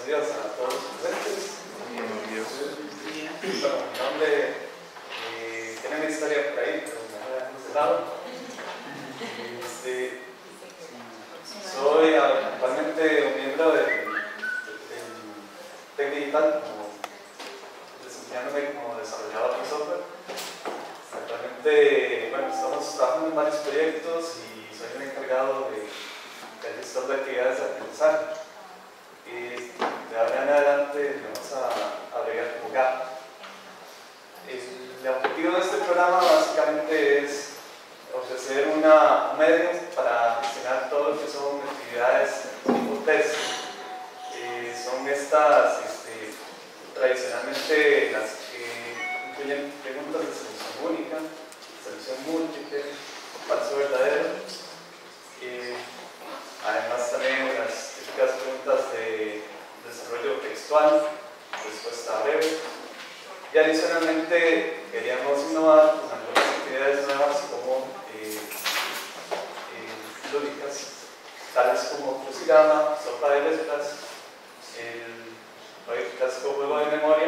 buenos días a todos los presentes. Buenos días. Bueno, mi nombre tiene una historia por ahí, pero me voy a dejar de lado. Soy actualmente un miembro del TEC Digital, desempeñándome como desarrollador de software. Actualmente, bueno, estamos trabajando en varios proyectos y soy el encargado del gestor de actividades de aprendizaje. De ahora en adelante vamos a abreviar como GAP. El objetivo de este programa básicamente es ofrecer un medio para gestionar todo lo que son actividades tipo test. Son estas tradicionalmente las que incluyen preguntas de solución única, solución múltiple, falso verdadero. Además también las típicas preguntas de desarrollo textual, respuesta breve. Y adicionalmente queríamos innovar con algunas actividades nuevas como lúdicas, tales como crucigrama, sopa de letras, el clásico juego de memoria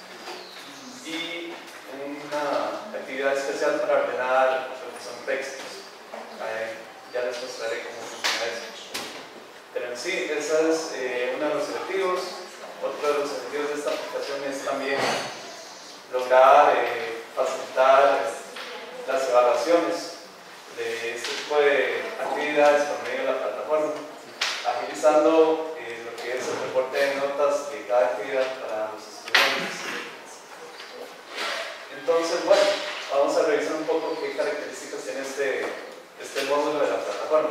y una actividad especial para ordenar lo que son textos. Ya les mostraré cómo funciona eso. Pero en sí, ese es uno de los objetivos. Otro de los objetivos de esta aplicación es también lograr facilitar las evaluaciones de este tipo de actividades por medio de la plataforma, agilizando lo que es el reporte de notas de cada actividad para los estudiantes. Entonces, bueno, vamos a revisar un poco qué características tiene este módulo de la plataforma.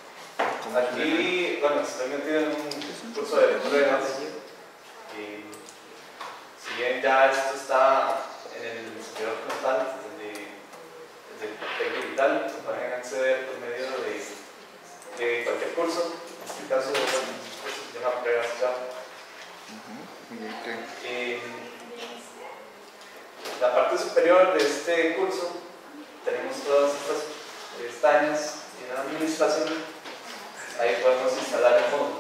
Aquí, bueno, estoy metido en un curso de pruebas y si bien ya esto está en el servidor frontal desde TEC Digital, se pueden acceder por medio de cualquier curso. En este caso, bueno, se llama pruebas ya. En la parte superior de este curso tenemos todas estas pestañas y en administración. Ahí podemos instalar el módulo.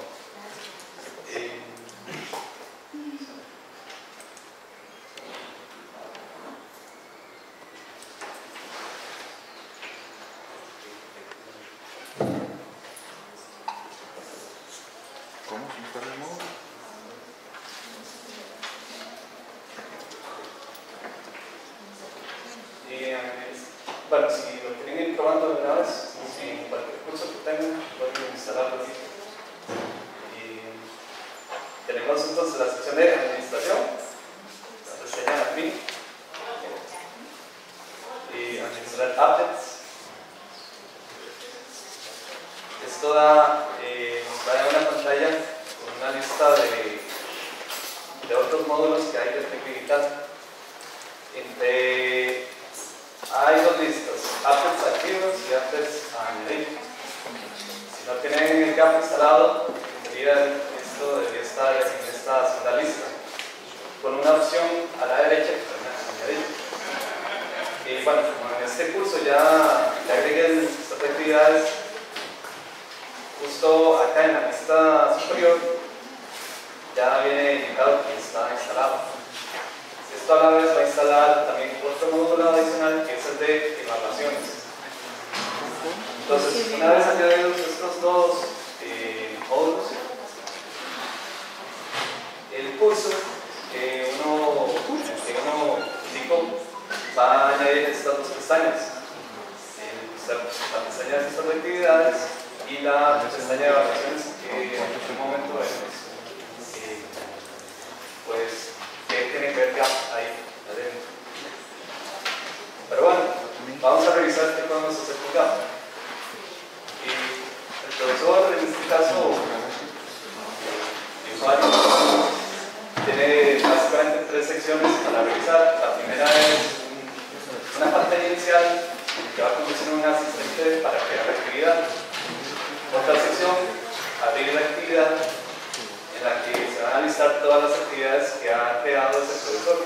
¿Cómo se instala el módulo? Bueno, si lo quieren ir probando de una vez, si cualquier curso que tengan, pueden instalarlo así. Tenemos entonces la sección de administración, la reseña admin, y administrar updates. Esto nos da una pantalla con una lista de otros módulos que hay de TEC Digital. Hay dos listas, updates activos y updates a añadir. Si no tienen el GAP instalado, esto debería estar en esta segunda lista, con una opción a la derecha que pueden añadir. Y bueno, como en este curso ya le agregué estas actividades, justo acá en la lista superior ya viene indicado que está instalado. Esto a la vez va a instalar también otro módulo adicional que es el de evaluaciones. Entonces, una vez añadidos estos dos módulos, el curso que uno indicó va a añadir estas dos pestañas: la pestaña de estas actividades y la pestaña de evaluaciones que en este momento vemos. Pues que tiene que ver GAP ahí adentro. Pero bueno, vamos a revisar qué podemos hacer con GAP. El profesor, en este caso, tiene básicamente tres secciones para revisar. La primera es una pantalla inicial que va a conducir a un asistente para crear la actividad. Otra sección, abrir la actividad, en la que se van a listar todas las actividades que ha creado ese profesor.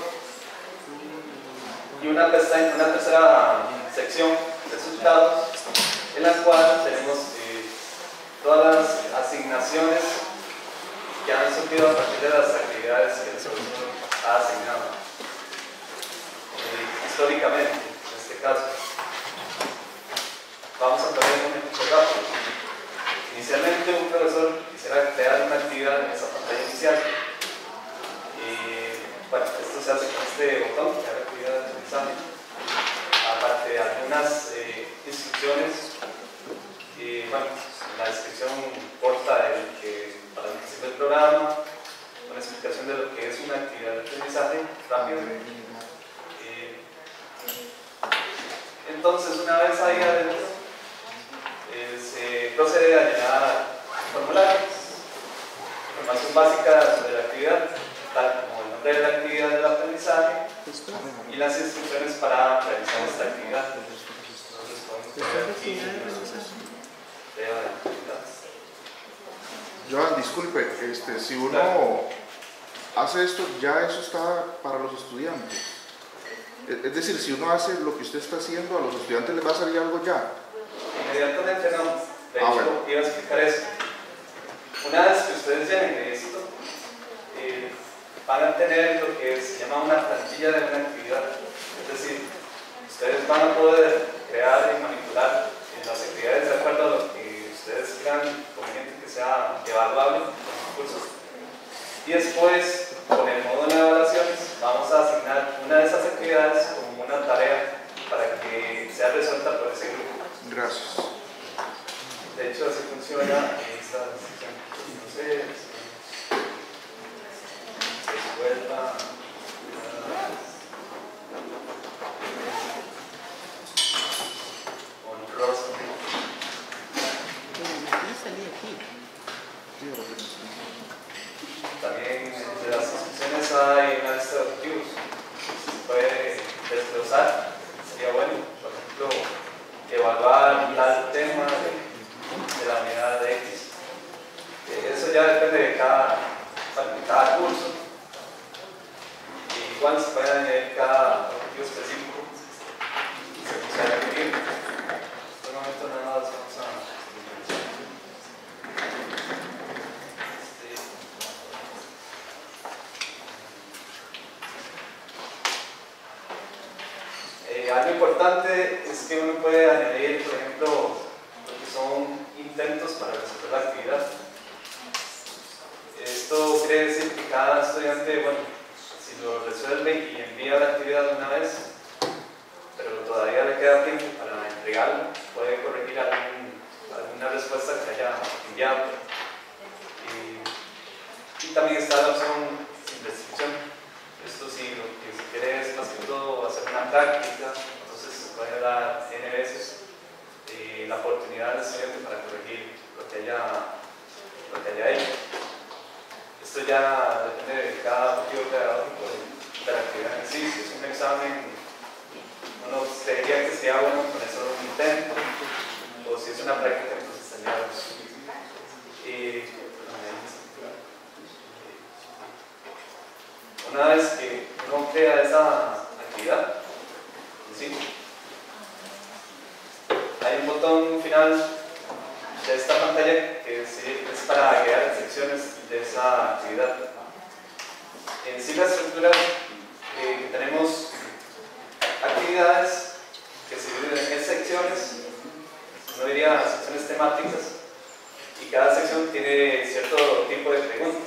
Y una tercera sección, resultados, en la cual tenemos todas las asignaciones que han surgido a partir de las actividades que el profesor ha asignado. Históricamente, en este caso, vamos a poner un ejemplo rápido. Inicialmente un profesor quisiera crear una actividad en esa pantalla inicial. Bueno, esto se hace con este botón, crear actividad de aprendizaje. Aparte de algunas instrucciones, bueno, la descripción corta para el que sirve el programa, una explicación de lo que es una actividad de aprendizaje rápido. Entonces, una vez ahí adentro, se procede a llenar formularios, información básica sobre la actividad, tal como el nombre de la actividad del aprendizaje y las instrucciones para realizar esta actividad. Entonces, podemos ver aquí Joan, disculpe, si uno hace esto, ya eso está para los estudiantes. Es decir, si uno hace lo que usted está haciendo, a los estudiantes les va a salir algo ya. Inmediatamente no. De hecho, bueno. iba a explicar eso. Una vez que ustedes llenen esto, van a tener lo que se llama una plantilla de una actividad. Es decir, ustedes van a poder crear y manipular las actividades de acuerdo a lo que ustedes crean conveniente que sea evaluable en los cursos. Y después, con el modo de evaluaciones, vamos a asignar una de esas actividades como una tarea para que sea resuelta por ese grupo. Gracias. De hecho, así funciona esta sección. Entonces, resuelva honroso. También entre las instrucciones hay una lista de objetivos. Se puede desglosar. Sería bueno, por ejemplo, evaluar tal tema de la unidad de X. Eso ya depende de cada curso. Y igual se puede añadir cada objetivo específico y se puede repetir. En este momento nada más vamos a algo importante es que uno puede añadir, por ejemplo, lo que son intentos para resolver la actividad. Esto quiere decir que cada estudiante, bueno, si lo resuelve y envía la actividad una vez, pero todavía le queda tiempo para entregarlo, puede corregir alguna respuesta que haya enviado. Y también está la opción sin restricción. Esto sí, lo que se quiere es más que todo hacer una práctica, entonces se puede dar N veces la oportunidad al estudiante para corregir lo que haya hecho. Esto ya depende de cada objetivo pedagógico de la actividad en sí. Si es un examen, uno creería que sería bueno con eso un intento, o si es una práctica, entonces tendría dos. Una vez que uno crea esa actividad, ¿sí? Hay un botón final de esta pantalla que es para agregar secciones de esa actividad. En sí la estructura que tenemos actividades que se dividen en secciones, no diría secciones temáticas, y cada sección tiene cierto tipo de preguntas.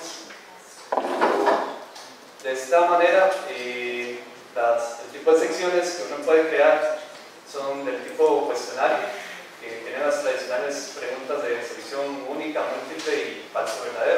De esta manera, el tipo de secciones que uno puede crear son del tipo cuestionario, que tienen las tradicionales preguntas de selección única, múltiple y falso verdadero.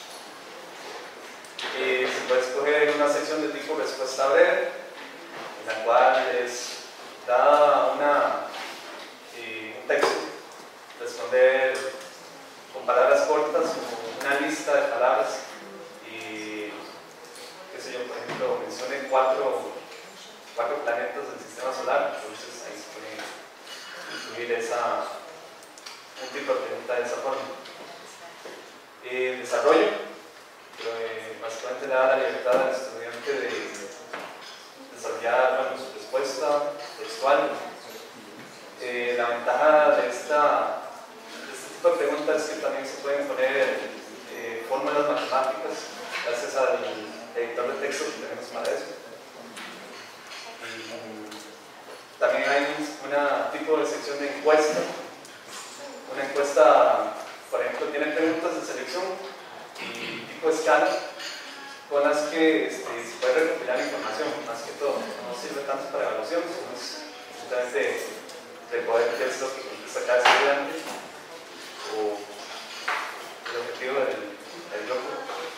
Se puede escoger una sección de tipo respuesta breve, en la cual es dada un texto, responder con palabras cortas o una lista de palabras y, qué sé yo, por ejemplo, mencione cuatro planetas del sistema solar, entonces ahí se puede incluir un tipo de pregunta de esa forma. Desarrollo, básicamente le da la libertad al estudiante de desarrollar su respuesta textual. La ventaja de este tipo de preguntas es que también se pueden poner fórmulas matemáticas requisitos a cada estudiante o el objetivo del grupo.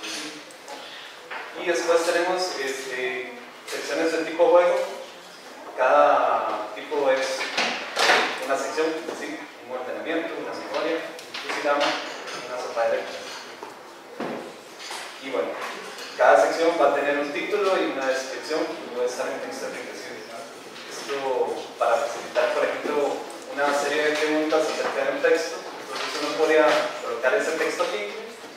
Y después tenemos secciones de tipo juego. Cada tipo es una sección, ¿sí? Un ordenamiento, una memoria, un crucigrama, una sopa de letras. Y bueno, cada sección va a tener un título y una descripción y puede estar en texto enriquecido. Esto para facilitar, por ejemplo, una serie de preguntas acerca de un texto. Entonces uno podría colocar ese texto aquí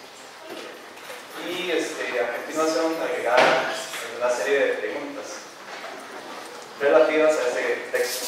y a continuación agregar una serie de preguntas relativas a ese texto.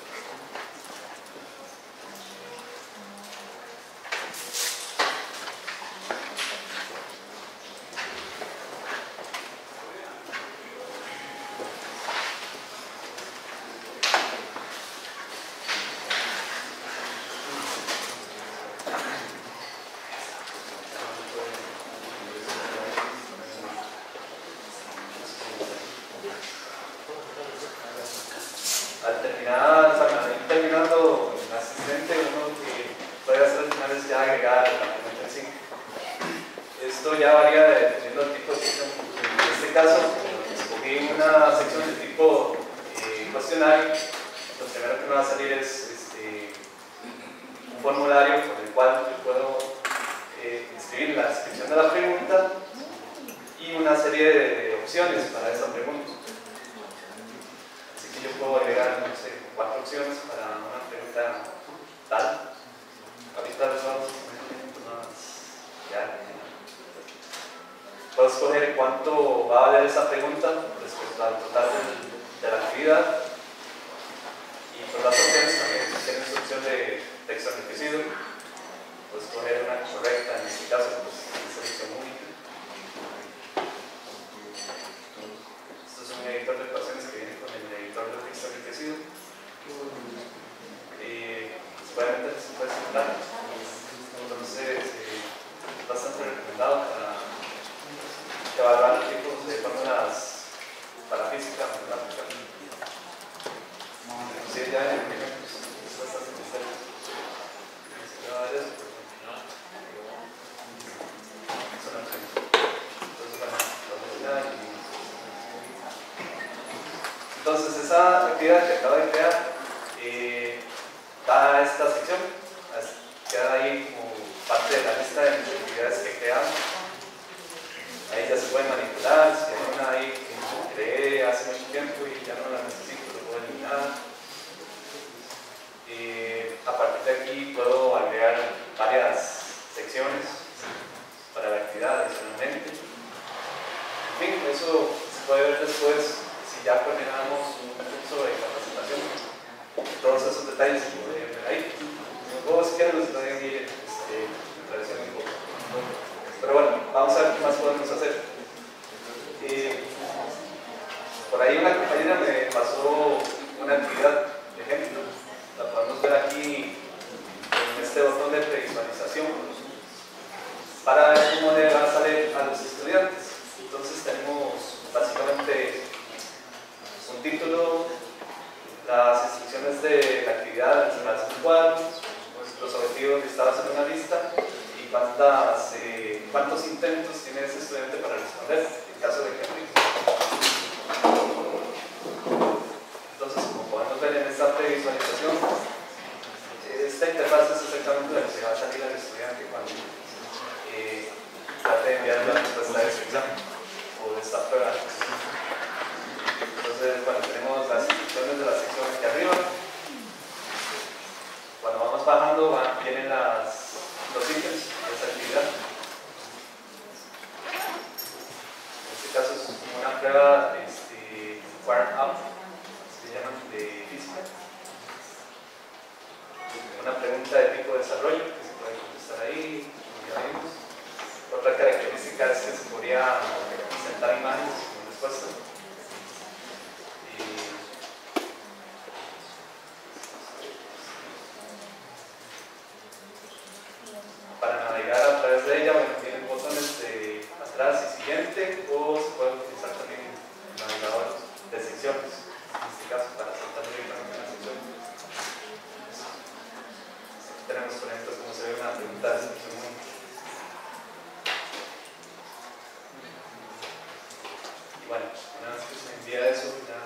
Al terminando el asistente, uno que puede hacer al final es ya agregar la pregunta en sí. Esto ya varía dependiendo del tipo de sección. En este caso, escogí una sección de tipo cuestionario. Lo primero que me va a salir es un formulario con el cual yo puedo escribir la descripción de la pregunta y una serie de opciones para esa pregunta. Yo puedo agregar, no sé, 4 opciones para una pregunta tal. Ahorita les vamos a ya. Puedo escoger cuánto va a valer esa pregunta respecto al total de la actividad. Y por las opciones también tienen su opción de texto enriquecido. Puedo escoger una correcta, en este caso, pues selección única. Esto es un editor de ecuaciones que viene con el editor de texto enriquecido. Seguramente se puede simular. Entonces, es bastante recomendado para evaluar tipos de fórmulas para física, matemática. Inclusive ya en ejemplos, es bastante necesario. Entonces, esa actividad que acabo de crear va a esta sección, queda ahí como parte de la lista de actividades que creamos. Ahí ya se pueden manipular, si hay una ahí que creé hace mucho tiempo y ya no la necesito, lo puedo eliminar. A partir de aquí puedo agregar varias secciones para la actividad adicionalmente. En fin, eso se puede ver después si ya coordinamos un curso de capacitación. Todos esos detalles se podrían ver ahí. Luego, si quieren, los pueden ir traduciendo un poco. Pero bueno, vamos a ver qué más podemos hacer. Por ahí una compañera me pasó una actividad de ejemplo. La podemos ver aquí en este botón de previsualización para ver cómo le va a salir a los estudiantes. Entonces tenemos básicamente un título, las instrucciones de la actividad encerradas en un cuadro, los objetivos listados en una lista y cuántos intentos tiene ese estudiante para responder en caso de que aplique. Entonces, como podemos ver en esta previsualización, esta interfaz es exactamente la que se va a salir al estudiante cuando trate de enviar la respuesta de su examen o de esta prueba. Entonces, bueno, tenemos las instrucciones de la sección aquí arriba. Cuando vamos bajando, vienen los ítems de esa actividad. En este caso es una prueba warm-up, se llaman de física. Una pregunta de tipo desarrollo que se puede contestar ahí, como ya vimos. Otra característica es que se podría presentar imágenes como respuesta. Para navegar a través de ella, bueno, tienen botones de atrás y siguiente, o se puede utilizar también el navegador de secciones, en este caso para saltar directamente a la sección. tenemos, por ejemplo, como se ve una pregunta de descripción única. Y bueno, una vez que se envía eso, ya,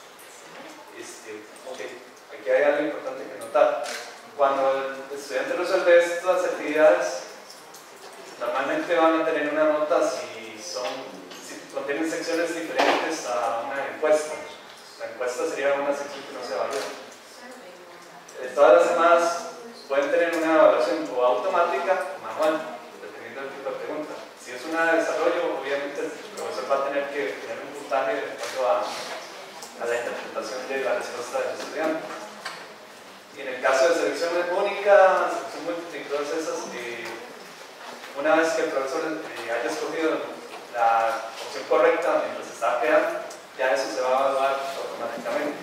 ok, aquí hay algo importante que notar. Cuando el estudiante resuelve estas actividades, normalmente van a tener una nota si contienen secciones diferentes a una encuesta. La encuesta sería una sección que no se evalúa. Todas las demás pueden tener una evaluación o automática o manual, dependiendo del tipo de pregunta. Si es una de desarrollo, obviamente el profesor va a tener que tener un puntaje de acuerdo a la interpretación de la respuesta del estudiante. Y en el caso de selección única, selección múltiple y todas esas, una vez que el profesor haya escogido la opción correcta mientras está creando, ya eso se va a evaluar automáticamente.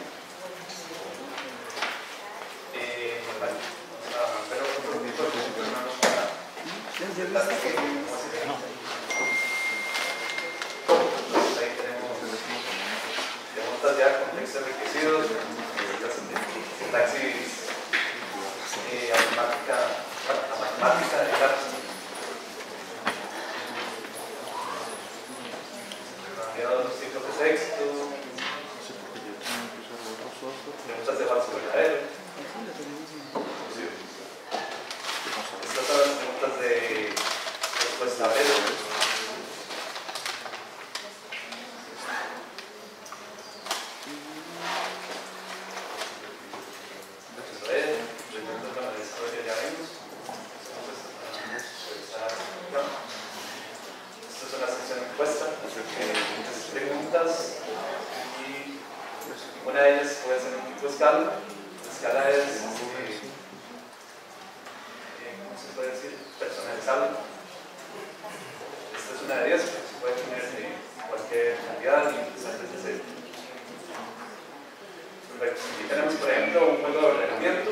Vale, vamos a ver otro tipo de preguntas. Ahí tenemos preguntas ya con textos enriquecidos, sintaxis matemática de datos. Los ciclos de texto, preguntas de falso verdadero. Estas son las preguntas de respuesta breve. Una de ellas puede ser un tipo de escala. La escala es, ¿cómo se puede decir? Personalizable. Esta es una de ellas, pero se puede tener de cualquier cantidad y empezar desde cero. Perfecto. Aquí tenemos, por ejemplo, un juego de ordenamiento.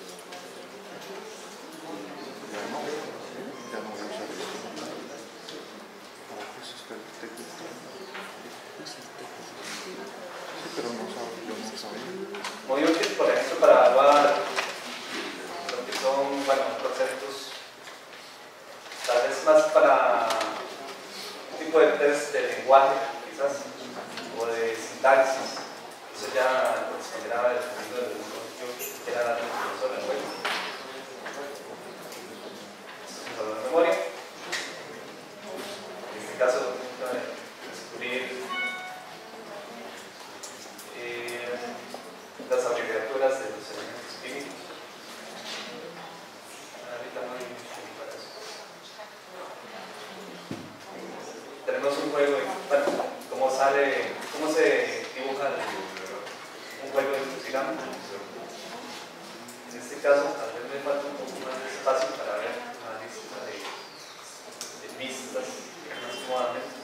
Muy útil, por ejemplo, para evaluar lo que son, bueno, conceptos, tal vez más para un tipo de test de lenguaje, quizás, o de sintaxis. Eso ya corresponderá dependiendo del objetivo que quiera dar el profesor del juego. Esto es un valor de memoria. En este caso, descubrir las abreviaturas de los elementos químicos. Ahorita no hay mucho para eso. Tenemos un juego, bueno, cómo se dibuja un juego de fustigama. En este caso, tal vez me falta un poco más de espacio para ver una lista de pistas más cómodamente.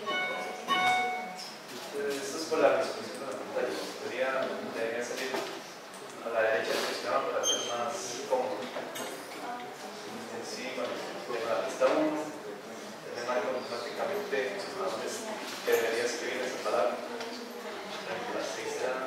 Esto es por la resolución de la pantalla. Debería salir a la derecha del fustigama para ser más cómodo. Sí, bueno, la pista 1 me marca automáticamente a dónde debería escribir esa palabra. La 6 será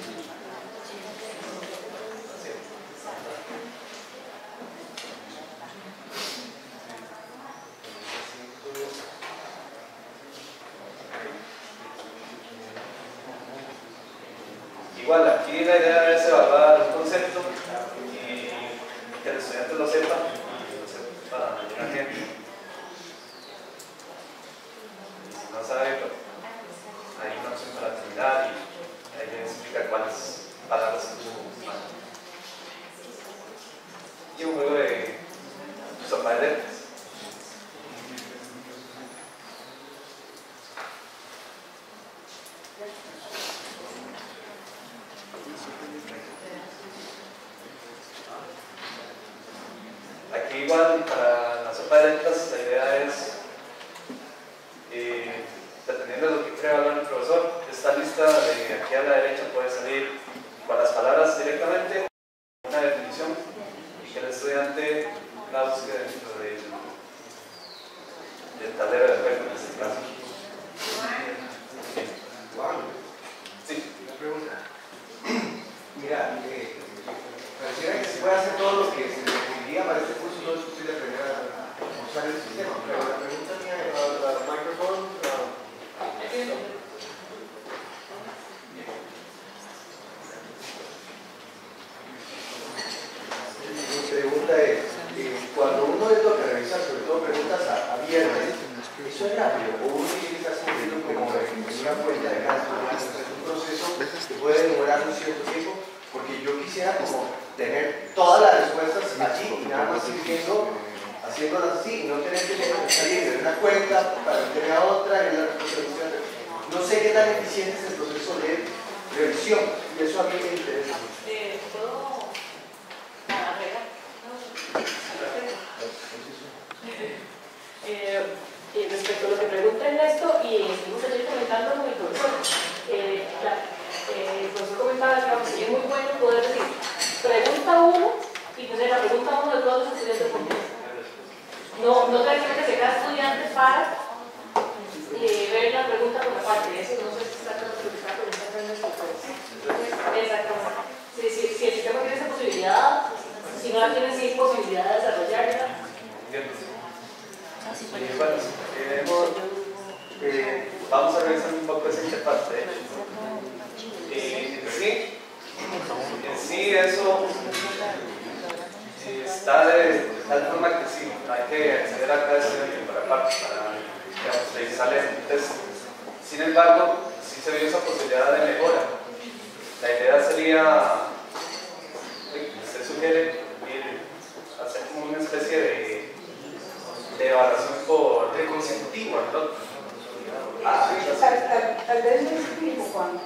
igual, aquí la idea es evaluar un concepto y que el estudiante lo sepa y lo sepa llenar gente. Y si no sabe, pues, hay una opción para terminar y ahí le explica cuáles palabras tuvo mal. Y un juego de sopa de letras. Aquí igual para la sopa de letras la idea es, dependiendo de lo que quiera hablar el profesor, esta lista de aquí a la derecha puede salir con las palabras directamente, una definición, y que el estudiante la busque dentro del tablero de juego en este caso. Sí. Una pregunta. Mira, pareciera que se puede hacer todo lo que se le cuenta de cada estudiante. Es un proceso que puede demorar un cierto tiempo, porque yo quisiera como tener todas las respuestas allí y nada más ir viendo, haciéndolas así, y no tener que salir de una cuenta para meter a otra y la respuesta de usted. No sé qué tan eficiente es el proceso de revisión, y eso a mí me interesa. ¿Puedo agregar? Respecto a lo que pregunta Ernesto, y seguimos ayer comentando con el profesor, el profesor comentaba que sería muy bueno poder decir, pregunta uno y tener la pregunta uno de todos los estudiantes juntos. No tener que meterse cada estudiante para ver la pregunta por la parte. Eso no sé si está claro lo que está preguntando Ernesto. Exactamente. Si el sistema tiene esa posibilidad, si no la tiene, sí hay posibilidad de desarrollarla. Vamos a revisar un poco esa interfaz, de hecho. En sí eso está de tal forma que sí, hay que acceder a cada estudiante por aparte para revisarle el test. Sin embargo, sí se vio esa posibilidad de mejora. La idea sería, usted sugiere hacer como una especie de evaluación por consecutiva, ¿no? Tal vez me explico, Juan.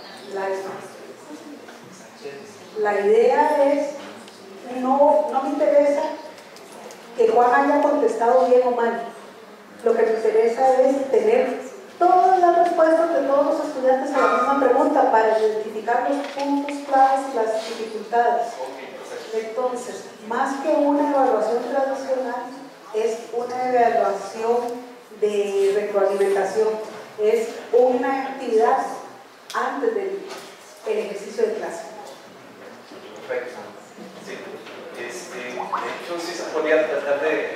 La idea es, no me interesa que Juan haya contestado bien o mal. Lo que me interesa es tener todas las respuestas de todos los estudiantes a la misma pregunta para identificar los puntos claves y las dificultades. Entonces, más que una evaluación tradicional, es una evaluación de retroalimentación. Es una actividad antes del ejercicio de clase. Perfecto. Sí. De hecho, sí se podría tratar de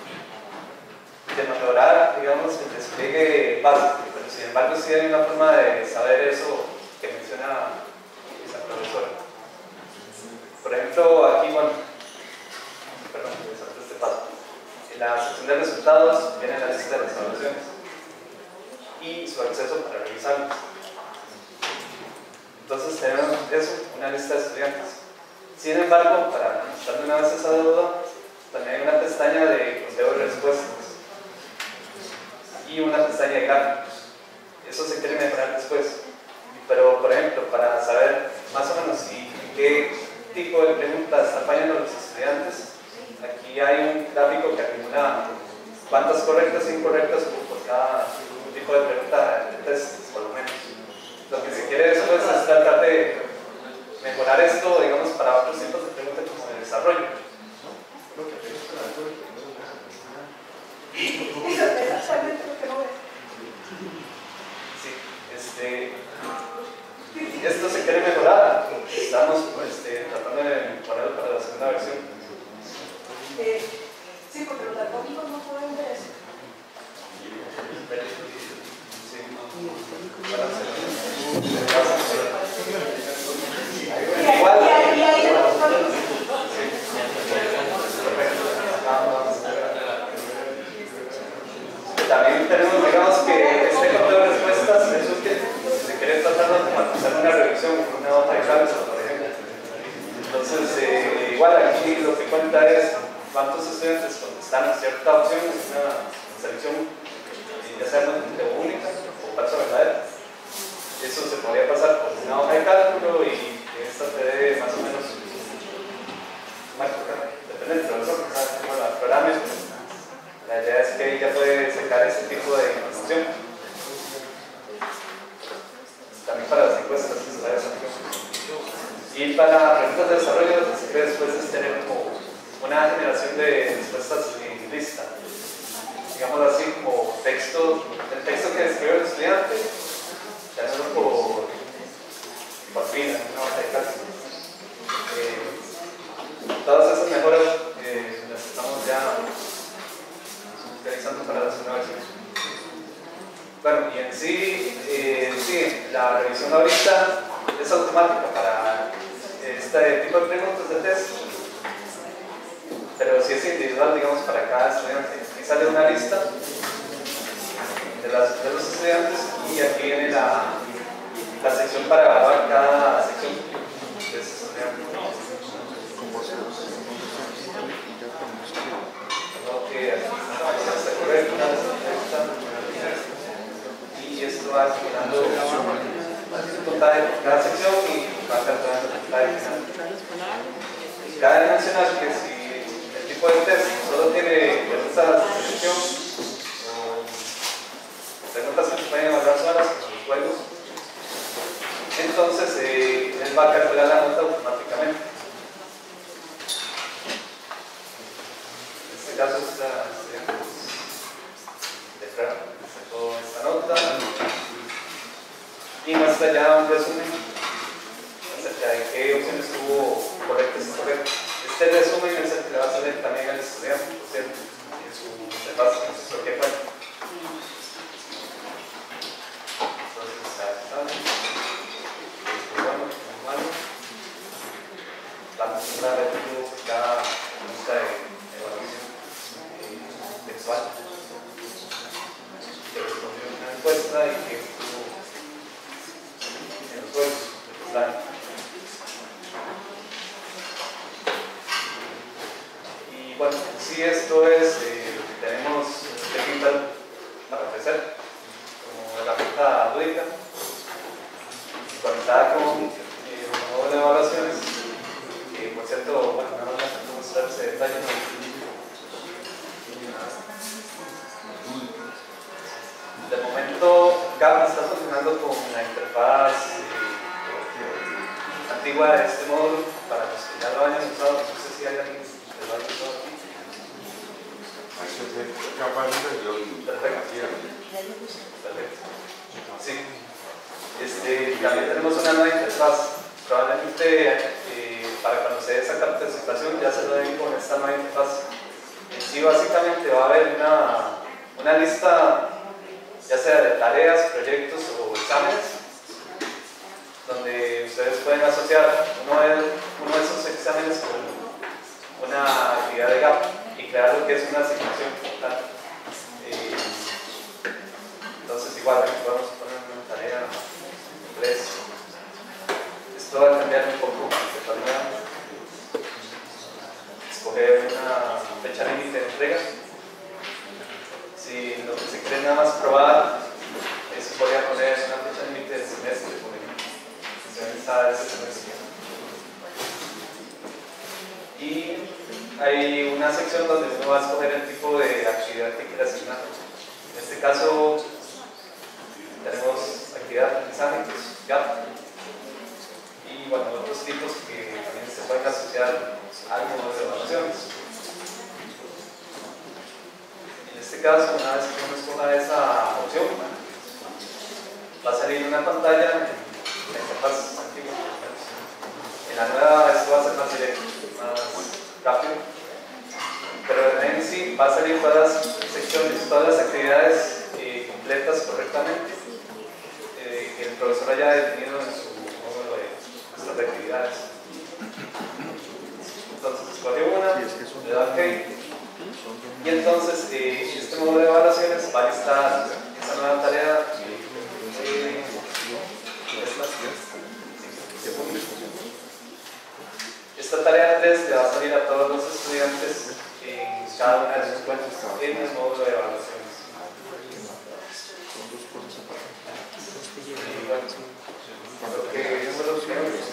mejorar, digamos, el despliegue básico, pero sin embargo sí hay una forma de saber eso que menciona esa profesora. Por ejemplo, aquí, perdón, me salté este paso. En la sección de resultados viene la lista de las evaluaciones y su acceso para revisarlas. Entonces tenemos eso, una lista de estudiantes. Sin embargo, para contestar de una vez esa duda, también hay una pestaña de conteo de respuestas y una pestaña de gráficos. Eso se quiere mejorar después. Pero, por ejemplo, para saber más o menos qué tipo de preguntas están fallando los estudiantes, aquí hay un gráfico que acumula cuántas correctas e incorrectas por cada tipo de pregunta de test, por lo menos. Lo que se quiere después es tratar de mejorar esto, digamos, para otros tipos de preguntas como de desarrollo. Sí, esto se quiere mejorar. Estamos tratando de mejorarlo para la segunda versión. Sí, porque los daltónicos no pueden ver eso. También tenemos, digamos, que este conteo de respuestas es útil si se quiere tratar de automatizar una revisión con una hoja de cálculo, por ejemplo. Entonces, igual aquí lo que cuenta es cuántos estudiantes contestaron cierta opción en una selección, ya sea múltiple o única o falsa verdadera. Eso se podría pasar por una hoja de cálculo y esta te dé más o menos, depende del profesor, cómo la programa. La idea es que ella puede sacar ese tipo de información. También para las encuestas, y para preguntas de desarrollo, lo que se quiere después es tener como una generación de respuestas en lista. Digamos así, como texto, el texto que describe el estudiante, tenerlo por fin, una hoja de cálculo. Todas esas mejoras las estamos ya realizando para la segunda versión. Bueno, y en sí, la revisión ahorita es automática para este tipo de preguntas de test, pero si es individual, digamos, para cada estudiante. Aquí sale una lista de los estudiantes y aquí viene la la sección para evaluar cada sección. Entonces, que aquí se correcta, y esto va asignando el puntaje de cada sección y va calculando el puntaje final. Cabe mencionar que si el tipo de test solo tiene preguntas de sección o preguntas que se pueden evaluar solas con los juegos, entonces él va a calcular la nota automáticamente. En este caso sacó esta nota y muestra ya un resumen acerca de qué opciones tuvo correctas y incorrectas. Este resumen es el que le va a salir también al estudiante, por cierto, en su interfaz, en su propia cuenta. Entonces, vamos a ver cada pregunta de evaluación textual que respondió una encuesta y que estuvo en los juegos. Y bueno, sí, esto es lo que tenemos de Kindle para ofrecer como herramienta lúdica conectada con un modo de evaluaciones que, por cierto, bueno, no vamos a mostrar ese detalle. De momento, GAP está funcionando con la interfaz antigua de este módulo para los que ya lo hayan usado. No sé si hay alguien que lo haya usado aquí. Perfecto. Sí. También tenemos una nueva interfaz. Probablemente para cuando se dé esa capacitación ya se lo den con esta nueva interfaz. En sí, básicamente va a haber una lista, ya sea de tareas, proyectos o exámenes, donde ustedes pueden asociar uno de esos exámenes con una actividad de GAP y crear lo que es una asignación como tal. Entonces, igual, aquí podemos poner una tarea 3. Esto va a cambiar un poco de manera. Escoger una fecha límite de entrega. Si lo que se quiere nada más probar, eso podría poner una fecha límite de semestre, por ejemplo. Se vence ese semestre. Y hay una sección donde uno va a escoger el tipo de actividad que quiere asignar. En este caso, tenemos actividad de aprendizaje, que es GAP, y bueno, otros tipos que también se pueden asociar al modo de evaluaciones. En este caso, una vez que uno escoja esa opción, va a salir una pantalla en la interfaz antigua. En la nueva esto va a ser más directo, más rápido, pero en sí va a salir todas las secciones, todas las actividades completas correctamente que el profesor haya definido en su módulo de actividades. Entonces escoge una, le da OK, y entonces este módulo de evaluaciones va a listar esa nueva tarea. Esta tarea 3 le va a salir a todos los estudiantes en cada una de sus cuentas en el módulo de evaluaciones. Creo que eso es lo que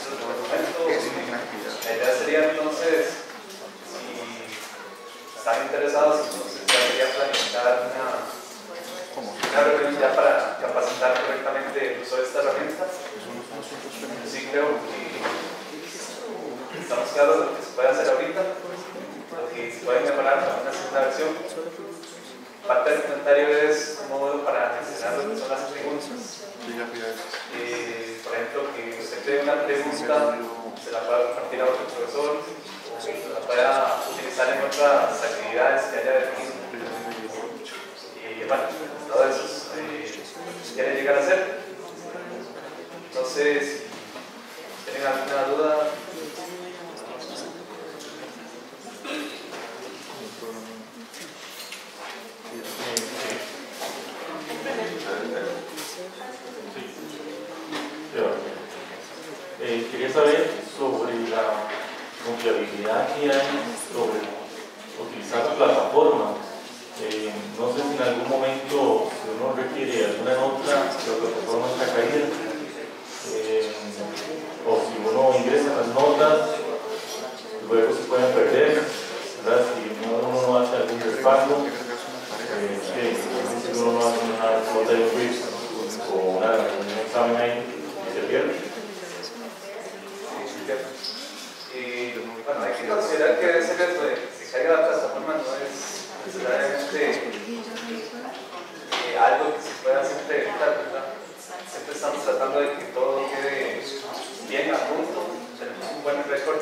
la idea sería entonces, si están interesados, entonces ya sería planificar una reunión ya para capacitar correctamente el uso de esta herramienta. Sí, creo que estamos claros de lo que se puede hacer ahorita, lo que se puede mejorar para una segunda versión. Parte del comentario es un módulo para gestionar lo que son las preguntas. Por ejemplo, que usted cree una pregunta, se la pueda compartir a otro profesor o se la pueda utilizar en otras actividades que haya definido. Bueno, todo eso quiere llegar a hacer. Entonces, si tienen alguna duda, caso plataforma, no sé si en algún momento si uno requiere alguna nota, la plataforma está caída, o si uno ingresa las notas, luego se pueden perder, ¿verdad? Si uno no hace algún respaldo, si uno no hace una nota de un quiz o un examen ahí y se pierde. Y bueno, hay que considerar que ese riesgo de que caiga la plataforma no es necesariamente algo que se pueda siempre evitar, ¿verdad? Siempre estamos tratando de que todo quede bien a punto, tenemos un buen récord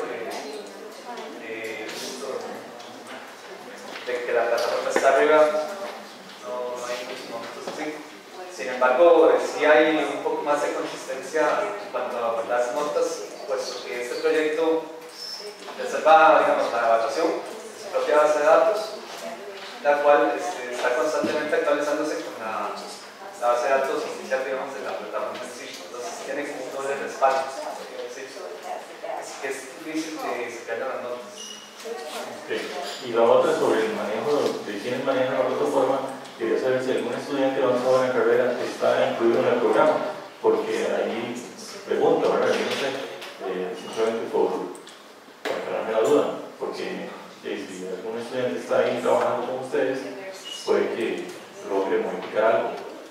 de que la plataforma está arriba, no hay muchos momentos así. Sin embargo, sí hay un poco más de consistencia en cuanto a las notas, puesto que este proyecto reserva, digamos, la evaluación de su propia base de datos, la cual está constantemente actualizándose con la base de datos oficial, digamos, de la plataforma en sí. Entonces tiene como un doble respaldo, así que es difícil que se caigan las notas. Okay. Y la otra sobre el manejo de quiénes manejan la plataforma, quería saber si algún estudiante avanzado en la carrera está incluido en el programa, porque ahí pregunto, ¿verdad? Yo no sé, simplemente por aclararme la duda, porque si algún estudiante está ahí trabajando con ustedes, puede que logre modificar algo.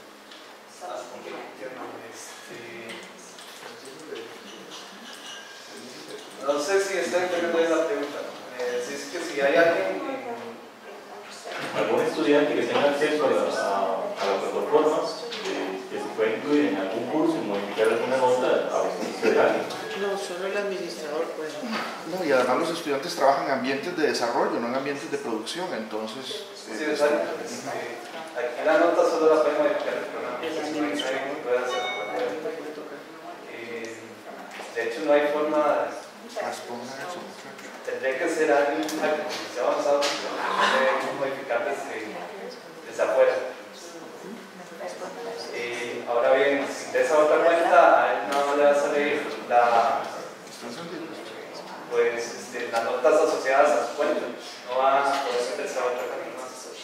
No sé si estoy entendiendo bien la pregunta. Es que si hay alguien, algún estudiante que tenga acceso a la plataforma, que se puede incluir en algún curso y modificar alguna nota a beneficio de alguien. No, solo el administrador puede. No, y además los estudiantes trabajan en ambientes de desarrollo, no en ambientes de producción, entonces... sí, exacto. Aquí la nota solo la puede modificar el programa, no hay nadie que pueda hacer. De hecho, no hay forma. Tendría que ser alguien que se ha avanzado que puede modificar desde afuera. Ahora bien, de esa otra cuenta, a él no le va a salir las notas asociadas a su cuenta. No va a poder ser esa otra cuenta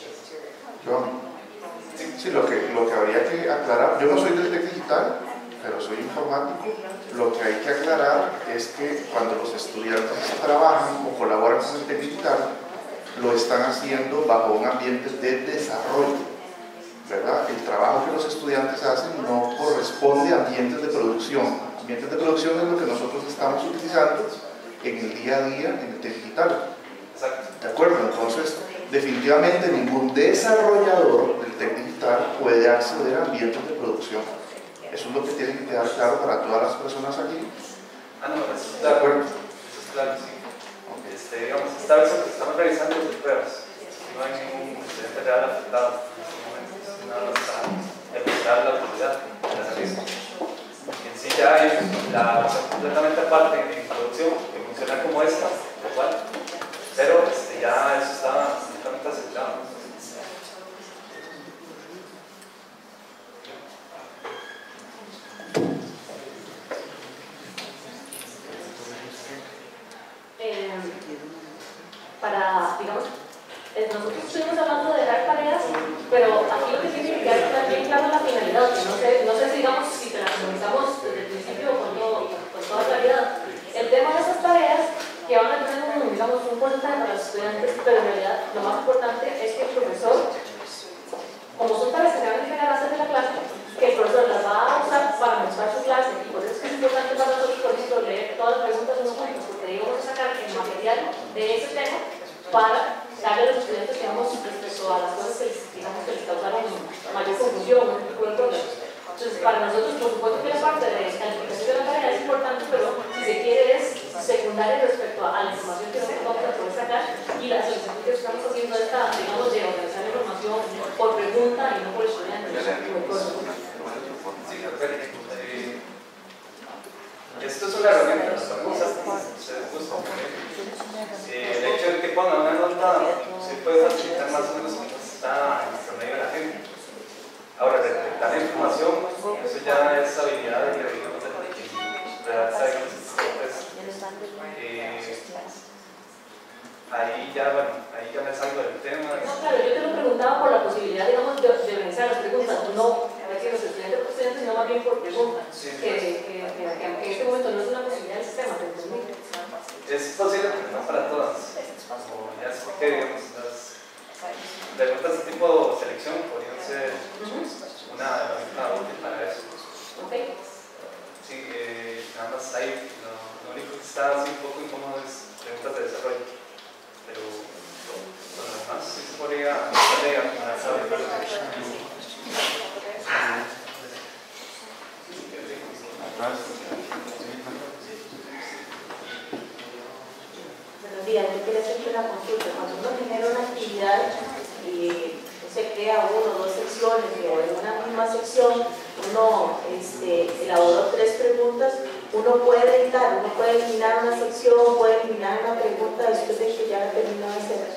más. Sí, lo que habría que aclarar, yo no soy del TEC Digital, pero soy informático. Lo que hay que aclarar es que cuando los estudiantes trabajan o colaboran con el TEC Digital, lo están haciendo bajo un ambiente de desarrollo, ¿verdad? El trabajo que los estudiantes hacen no corresponde a ambientes de producción. Ambientes de producción es lo que nosotros estamos utilizando en el día a día en el TEC Digital. ¿De acuerdo? Entonces, definitivamente ningún desarrollador del TEC Digital puede acceder a ambientes de producción. Eso es lo que tiene que quedar claro para todas las personas aquí. No, eso es claro. Eso es claro, sí. Digamos, esta vez lo que estamos revisando es de pruebas. No hay ningún estudiante real afectado en este momento. Nada más para demostrar la utilidad de la servicio. En sí ya hay la versión completamente aparte en producción, que funciona como esta, igual. Pero ya eso está completamente aceptado. Digamos, nosotros estuvimos hablando de dar tareas, pero aquí lo que tiene que quedar bien claro es la finalidad. No sé si, digamos, si te la comunicamos desde el principio con toda claridad. El tema de esas tareas que van a tener un porcentaje para los estudiantes, pero en realidad lo más importante es que el profesor, como son tareas que se van a entregar antes de la clase, que el profesor las va a usar para mostrar su clase, y por eso es que es importante para nosotros, por ejemplo, leer todas las preguntas en un momento, porque ahí vamos a sacar el material de ese tema para darle a los estudiantes, digamos, respecto a las cosas que les causaron mayor confusión, un tipo de problemas. Entonces, para nosotros, por supuesto que la parte de calificación de la tarea es importante, pero si se quiere es secundaria respecto a la información que nosotros vamos a poder sacar y la solicitud que estamos haciendo esta, digamos, de organizar la información por pregunta y no por estudiante. Sí, perfecto. Esto es una herramienta que nos gusta, ustedes gustan. El hecho de que pongan una nota se puede facilitar más o menos cómo está en el promedio de la gente. Ahora, detectar la información, eso ya es habilidad de, digamos, de redactar ahí ya, bueno, ahí ya me salgo del tema. tema. No, claro, yo te lo preguntaba por la posibilidad, digamos, de organizar las preguntas, no a decir los estudiantes por estudiantes, sino más bien por preguntas, Sí. que en este momento no es una posibilidad del sistema, ¿te entendí? Es posible, pero no para todas. Como ya expliqué, digamos, las preguntas de tipo selección podrían ser una herramienta útil para eso. Ok. Sí, nada más ahí, lo único que está así un poco incómodo es preguntas de desarrollo. Pero con lo demás sí se podría Buenos días, yo quería hacerte una consulta. Cuando uno genera una actividad y se crea 1 o 2 secciones, o en una misma sección uno elaboró 3 preguntas, uno puede editar, uno puede eliminar una sección, puede eliminar una pregunta después de que ya la terminó de hacer.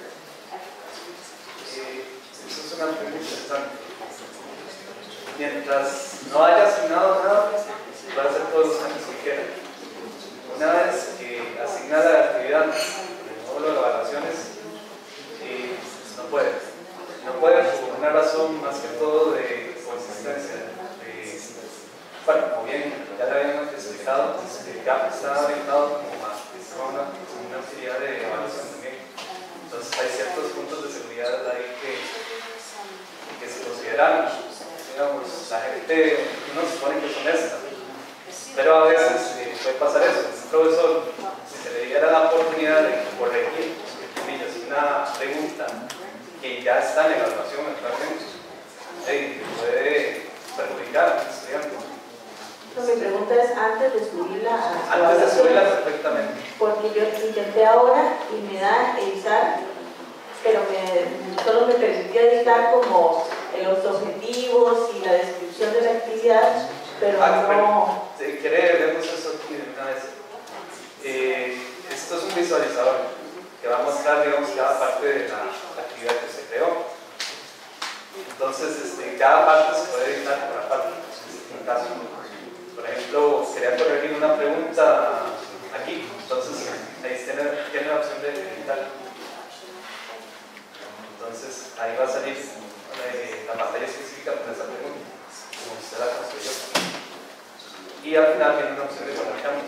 Eso es una pregunta interesante. Mientras no haya asignado nada, va a hacer todos los años que quiera. Una vez que asigna la actividad en el módulo de evaluaciones, no puede. No puede por una razón más que todo de consistencia. Bueno, como bien ya le habían explicado, GAP está orientado como a una actividad de evaluación también. Entonces hay ciertos puntos de seguridad ahí que se consideran, digamos, la gente, uno supone que es honesta, pero a veces puede pasar eso. Un profesor, si se le diera la oportunidad de corregir una pregunta que ya está en evaluación actualmente, puede perjudicar al estudiante. No, mi pregunta es antes de subirla a la Antes de subirla evaluación, perfectamente. porque yo intenté ahora y me da editar, pero solo me permitió editar como los objetivos y la descripción de la actividad, pero no... Si quiere, vemos eso aquí de una vez. Esto es un visualizador que va a mostrar, digamos, cada parte de la actividad que se creó. Entonces, cada parte se puede editar por aparte. En este caso, por ejemplo, quería corregir una pregunta aquí, entonces ahí tiene la opción de editar. Entonces, ahí va a salir la pantalla específica para esa pregunta, como usted la construyó. Y al final tiene una opción de guardar cambios.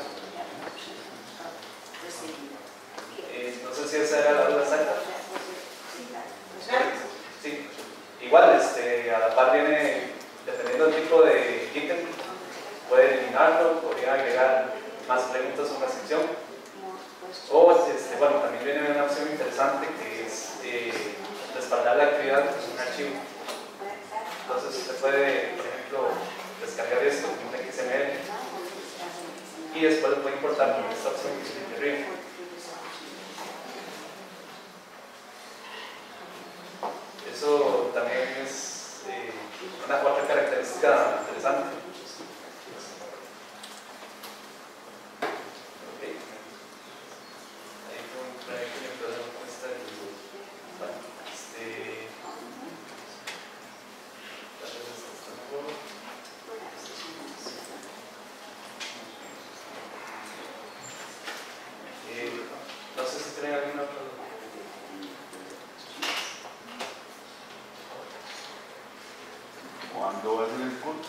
No sé si esa era la duda exacta. Sí. Igual, a la par viene, dependiendo del tipo de ítem, puede eliminarlo, podría agregar más preguntas a una sección. O, bueno, también viene una opción interesante que es respaldar la actividad con un archivo. Entonces, usted puede, por ejemplo, descargar esto como un XML y después lo puede importar con esta opción que se arriba. Eso también es una otra característica interesante. Okay. Ahí fue un pequeño problema con esta. Bueno, no sé si tienen alguna otra duda. ¿Cuándo va a ser el curso?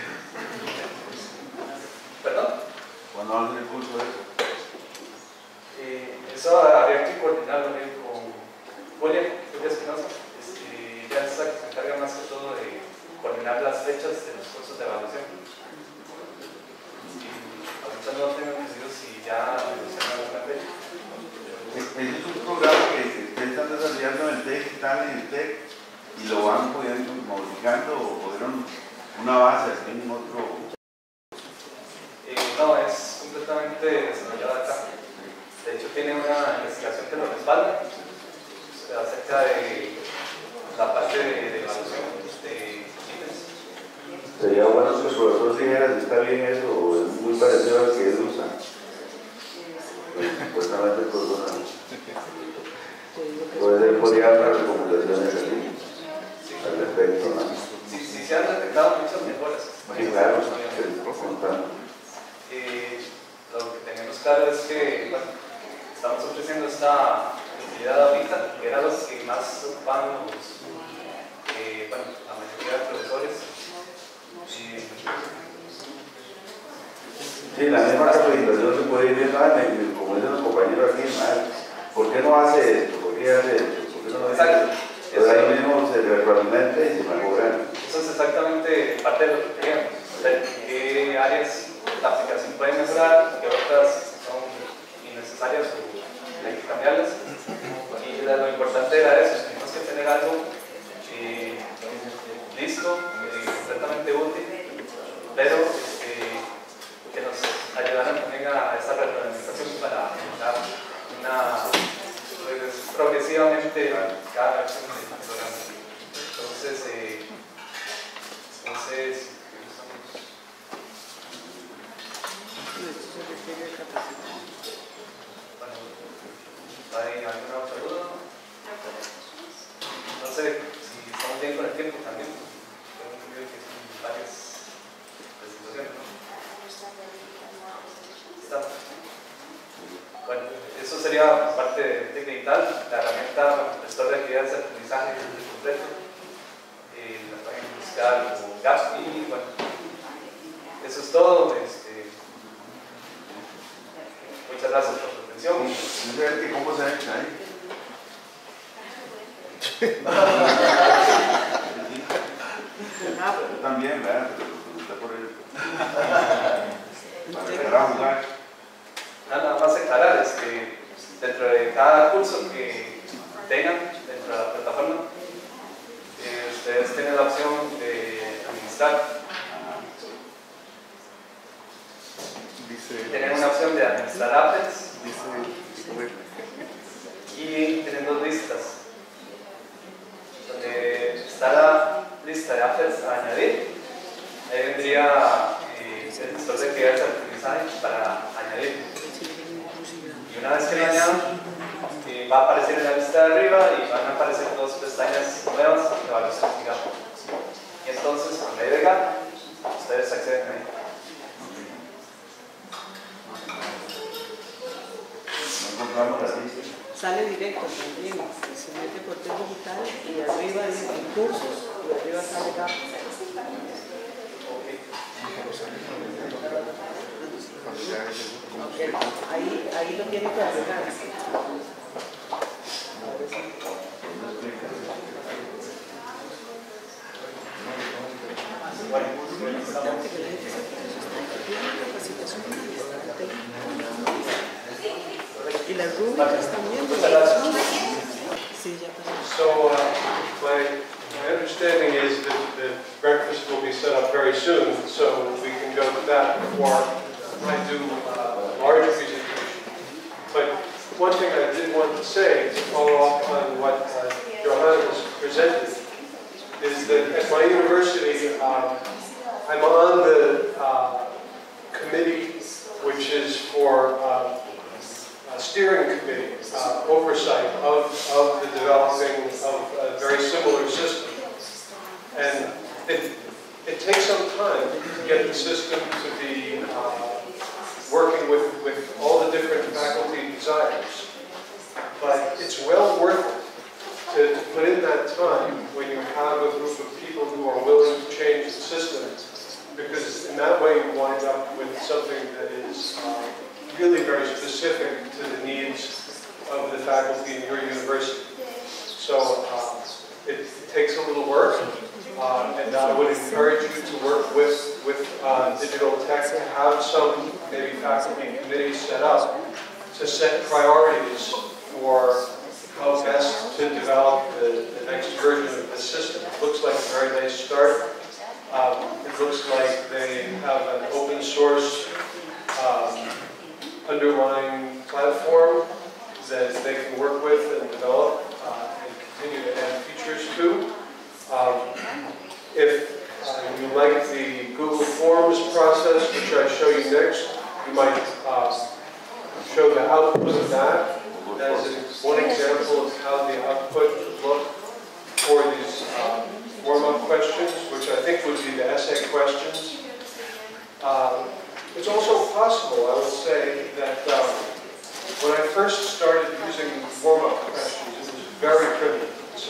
¿Perdón? ¿Cuándo va a ser el curso de eso? Eso habría que coordinarlo bien con Julia Espinosa. Ella es la que se encarga más que todo de coordinar las fechas de los cursos de evaluación. Ahorita no tengo entendido si ya mencionaron alguna fecha. Ese es un programa que ustedes están desarrollando en el TEC digital y en el TEC y lo van pudiendo modificando o dieron una base en otro. No, es completamente desarrollado acá. De hecho, tiene una investigación que lo respalda acerca de la parte de evaluación de ítems. Sería bueno que el profesor dijera si está bien eso o es muy parecido al que él usa. Supuestamente el profesor puede ser podría dar recomendaciones al respecto, ¿no? Sí, se han detectado muchas mejoras. Sí, claro, lo que tenemos claro es que, bueno, estamos ofreciendo esta actividad ahorita, que era lo que más más ocupan bueno, la mayoría de profesores. Sí, la misma capacitación se puede ir viendo, como dicen los compañeros aquí, ¿por qué no hace esto? ¿Por qué hace esto? ¿Por qué no hace esto? Pero ahí mismo se retroalimenta y se mejora. Eso es exactamente parte de lo que queríamos. ¿Qué áreas la aplicación puede mejorar? ¿Qué otras son innecesarias o hay que cambiarlas? Y lo importante era eso, tenemos que tener algo listo, completamente útil, pero que nos ayudaran también a esta retroalimentación para dar pues, progresivamente cada versión del programa. Entonces bueno, ¿hay alguna otra duda? No sé si estamos bien con el tiempo también. Tengo entendido que son varias presentaciones, ¿no? Estamos. Bueno, eso sería parte de TEC Digital, la herramienta gestor de actividades de aprendizaje completo, la página industrial o GAP, y bueno, eso es todo. Muchas gracias por su atención. ¿Cómo se ha hecho ahí? Yo también, ¿verdad? Pero pregunté por él. Para empezar a jugar. Nada más aclarar, dentro de cada curso que tengan dentro de la plataforma, ustedes tienen la opción de administrar. Tienen una opción de administrar appets y tienen dos listas. Donde está la lista de appets a añadir, ahí vendría el gestor de actividades de aprendizaje para añadir. Y una vez que lo añadan, va a aparecer en la lista de arriba y van a aparecer dos pestañas nuevas de evaluación de GAP. Y entonces, con ley de GAP, ustedes acceden ahí. Sale directo también, se mete por TEC Digital y arriba dice cursos y arriba sale GAP. Okay. Ahí lo tiene que agregar. Y las rúbricas también. Sí, ya pasó. So my understanding is that the breakfast will be set up very soon, so we can go to that before I do a large presentation. But one thing I did want to say, to follow up on what Johannes presented, is that at my university, I'm on the committee which is for a steering committee oversight of the developing of a very similar system. And it takes some time to get the system to be working with all the different faculty desires. But it's well worth it to put in that time when you have a group of people who are willing to change the system, because in that way you wind up with something that is really very specific to the needs of the faculty in your university. So it takes a little work, and I would encourage you to work with Digital Tech to have some maybe faculty committees set up to set priorities for how best to develop the next version of the system. It looks like a very nice start. It looks like they have an open source underlying platform that they can work with and develop and continue to add features to. If you like the Google Forms process, which I show you next, you might show the output of that as one example of how the output would look for these warm-up questions, which I think would be the essay questions. It's also possible, I would say, that when I first started using warm-up questions, it was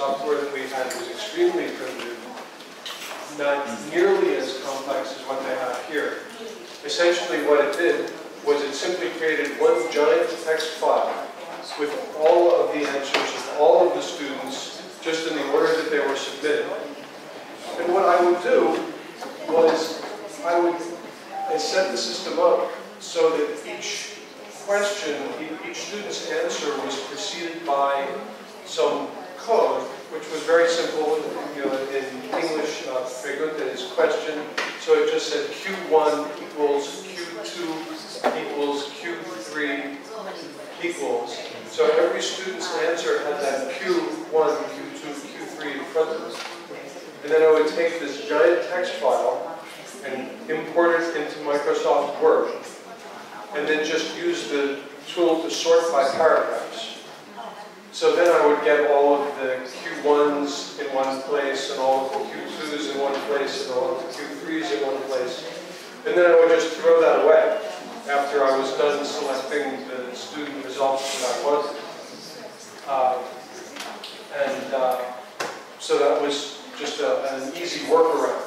software that we had was extremely primitive, not nearly as complex as what they have here. Essentially what it did was it simply created one giant text file with all of the answers of all of the students, just in the order that they were submitted. And what I would do was I set the system up so that each question, each student's answer was preceded by some code, which was very simple. You know, in English, pregunta is question, so it just said Q1 equals Q2 equals Q3 equals. So every student's answer had that Q1, Q2, Q3 in front of us. And then I would take this giant text file and import it into Microsoft Word, and then just use the tool to sort by paragraphs. So then I would get all of the Q1s in one place, and all of the Q2s in one place, and all of the Q3s in one place. And then I would just throw that away after I was done selecting the student results that I wanted. So that was just an easy workaround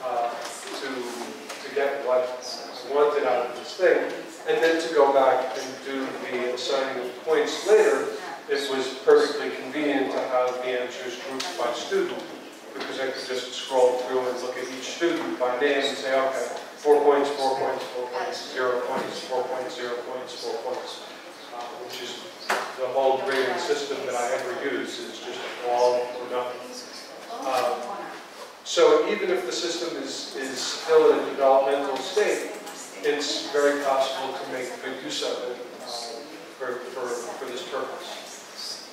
to get what I wanted out of this thing. And then to go back and do the assigning of points later, it was perfectly convenient to have the answers grouped by student, because I could just scroll through and look at each student by name and say, okay, 4 points, 4 points, 4 points, 0 points, 4 points, 0 points, 4 points, which is the whole grading system that I ever use. Is just all or nothing. So even if the system is still in a developmental state, it's very possible to make good use of it for this purpose.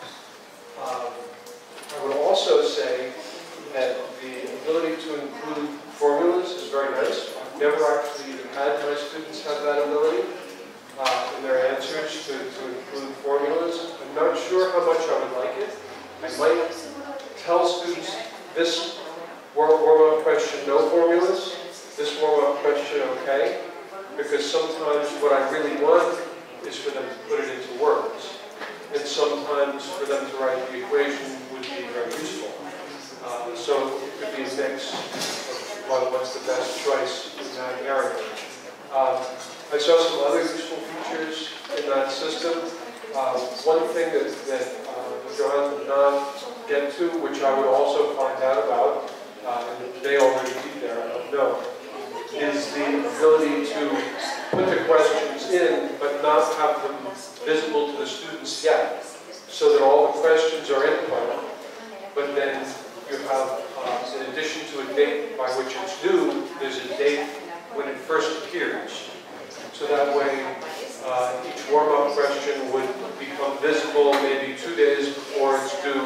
I would also say that the ability to include formulas is very nice. I've never actually even had my students have that ability in their answers to include formulas. I'm not sure how much I would like it. I might tell students this warm-up question, no formulas, this warm-up question, okay, because sometimes what I really want is for them to put it into words, and sometimes for them to write the equation would be very useful. So it could be a mix of what's the best choice in that area. I saw some other useful features in that system. One thing that Johan did not get to, which I would also find out about, and they already be there, I don't know, is the ability to put the questions in, but not have them visible to the students yet, so that all the questions are input, but then you have, in addition to a date by which it's due, there's a date when it first appears. So that way, each warm-up question would become visible maybe 2 days before it's due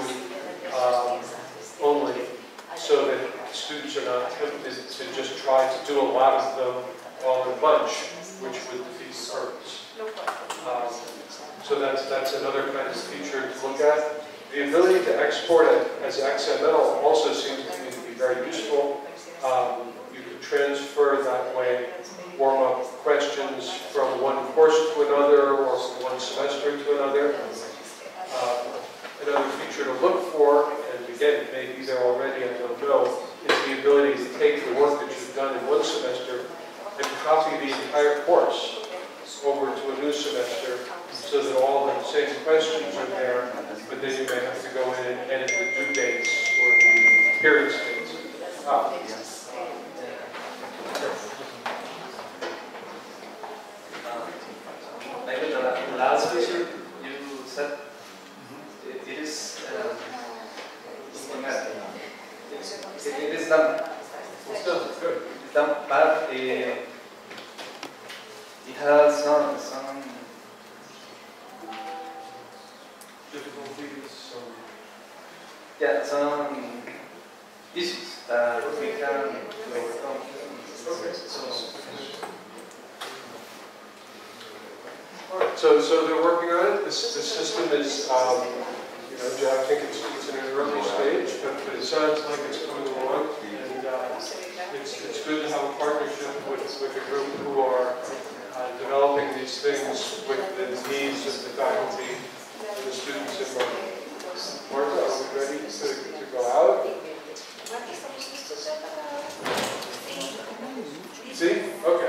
only, so that students are not tempted to just try to do a lot of them all in a bunch, which would defeat the purpose. So that's another kind of feature to look at. The ability to export it as XML also seems to me to be very useful. You could transfer that way warm-up questions from one course to another, or from one semester to another. Another feature to look for, and again, it may be there already, I don't know, is the ability to take the work that you've done in one semester and copy the entire course over to a new semester, so that all the same questions are there, but then you may have to go in and edit the due dates or the period dates. Maybe the last feature you said, it is it is done. It's good. It's done, but it has some difficulties. yeah, some issues that we can overcome. So they're working on it. This system is, I think it's in an early stage, but it sounds like it's coming along, and it's good to have a partnership with a group who are developing these things with the needs of the faculty and the students in mind. Martha, are we ready? ¿Sí? Ok.